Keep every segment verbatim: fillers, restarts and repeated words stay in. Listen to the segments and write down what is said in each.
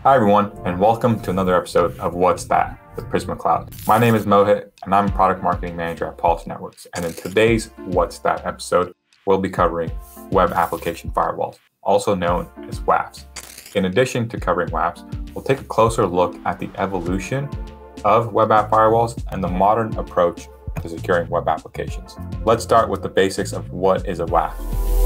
Hi everyone, and welcome to another episode of What's That with Prisma Cloud. My name is Mohit, and I'm a product marketing manager at Pulse Networks. And in today's What's That episode, we'll be covering web application firewalls, also known as W A Fs. In addition to covering W A Fs, we'll take a closer look at the evolution of web app firewalls and the modern approach to securing web applications. Let's start with the basics of what is a W A F.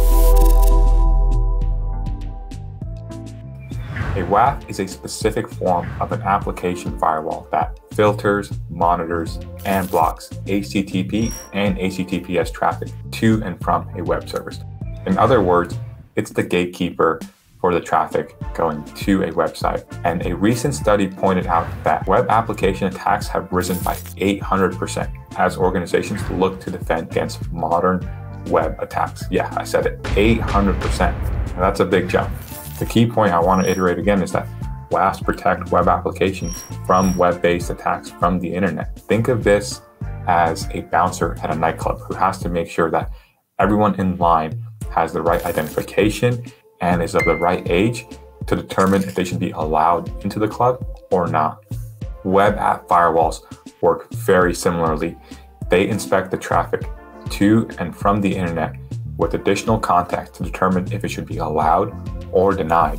A W A F is a specific form of an application firewall that filters, monitors, and blocks H T T P and H T T P S traffic to and from a web service. In other words, it's the gatekeeper for the traffic going to a website. And a recent study pointed out that web application attacks have risen by eight hundred percent as organizations look to defend against modern web attacks. Yeah, I said it, eight hundred percent. Now that's a big jump. The key point I want to iterate again is that W A Fs protect web applications from web-based attacks from the internet. Think of this as a bouncer at a nightclub who has to make sure that everyone in line has the right identification and is of the right age to determine if they should be allowed into the club or not. Web app firewalls work very similarly. They inspect the traffic to and from the internet with additional context to determine if it should be allowed or denied.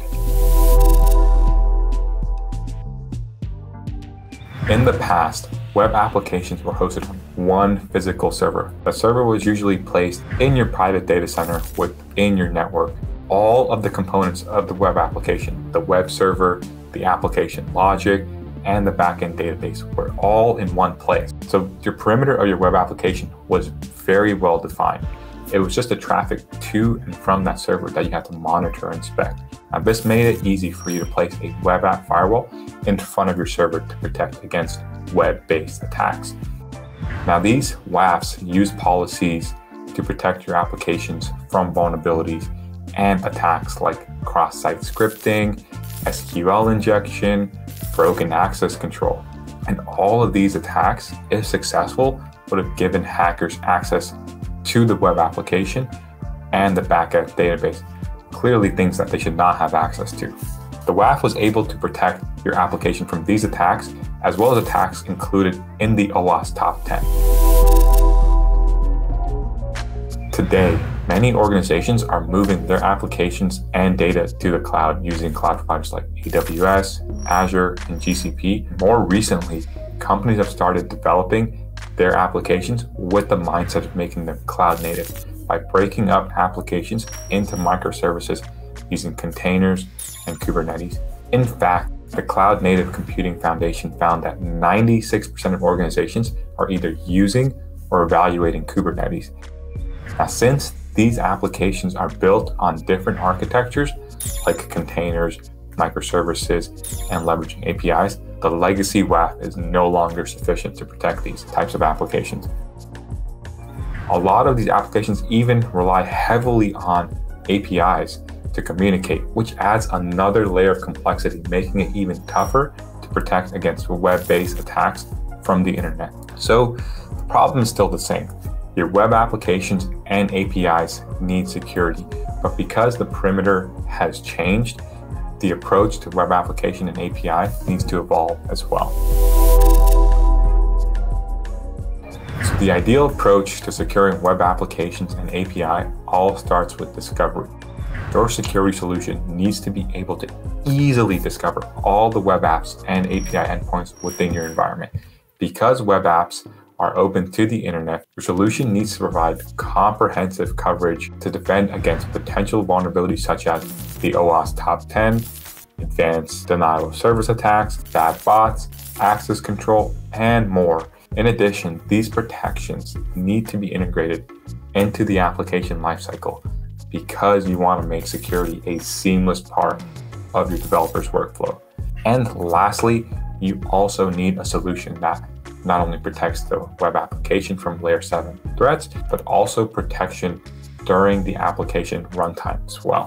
In the past, web applications were hosted on one physical server. The server was usually placed in your private data center within your network. All of the components of the web application, the web server, the application logic, and the backend database were all in one place. So your perimeter of your web application was very well defined. It was just the traffic to and from that server that you had to monitor and inspect. Now, this made it easy for you to place a web app firewall in front of your server to protect against web-based attacks. Now, these W A Fs use policies to protect your applications from vulnerabilities and attacks like cross-site scripting, S Q L injection, broken access control. And all of these attacks, if successful, would have given hackers access to the web application and the backend database, clearly things that they should not have access to. The W A F was able to protect your application from these attacks, as well as attacks included in the O W A S top ten. Today, many organizations are moving their applications and data to the cloud using cloud providers like A W S, Azure, and G C P. More recently, companies have started developing their applications with the mindset of making them cloud native by breaking up applications into microservices using containers and Kubernetes. In fact, the Cloud Native Computing Foundation found that ninety-six percent of organizations are either using or evaluating Kubernetes. Now, since these applications are built on different architectures like containers, microservices, and leveraging A P Is, the legacy W A F is no longer sufficient to protect these types of applications. A lot of these applications even rely heavily on A P Is to communicate, which adds another layer of complexity, making it even tougher to protect against web-based attacks from the internet. So the problem is still the same. Your web applications and A P Is need security, but because the perimeter has changed, the approach to web application and A P I needs to evolve as well. So the ideal approach to securing web applications and A P I all starts with discovery. Your security solution needs to be able to easily discover all the web apps and A P I endpoints within your environment. Because web apps are open to the internet, your solution needs to provide comprehensive coverage to defend against potential vulnerabilities such as the O W A S top ten, advanced denial of service attacks, bad bots, access control, and more. In addition, these protections need to be integrated into the application lifecycle because you want to make security a seamless part of your developer's workflow. And lastly, you also need a solution that not only protects the web application from layer seven threats, but also protection during the application runtime as well.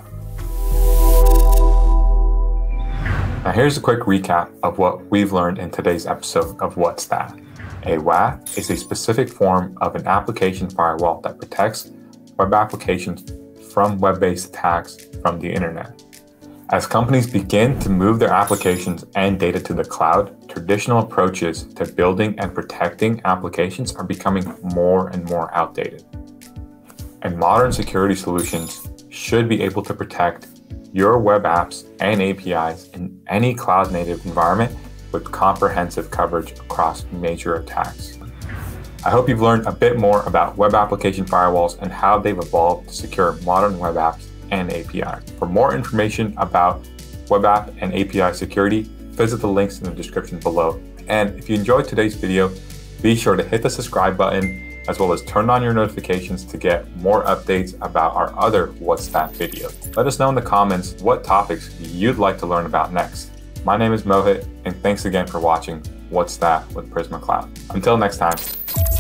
Now here's a quick recap of what we've learned in today's episode of What's That? A W A F is a specific form of an application firewall that protects web applications from web-based attacks from the internet. As companies begin to move their applications and data to the cloud, traditional approaches to building and protecting applications are becoming more and more outdated. And modern security solutions should be able to protect your web apps and A P Is in any cloud-native environment with comprehensive coverage across major attacks. I hope you've learned a bit more about web application firewalls and how they've evolved to secure modern web apps and A P Is. For more information about web app and A P I security, visit the links in the description below. And if you enjoyed today's video, be sure to hit the subscribe button as well as turn on your notifications to get more updates about our other What's That videos. Let us know in the comments what topics you'd like to learn about next. My name is Mohit, and thanks again for watching What's That with Prisma Cloud. Until next time.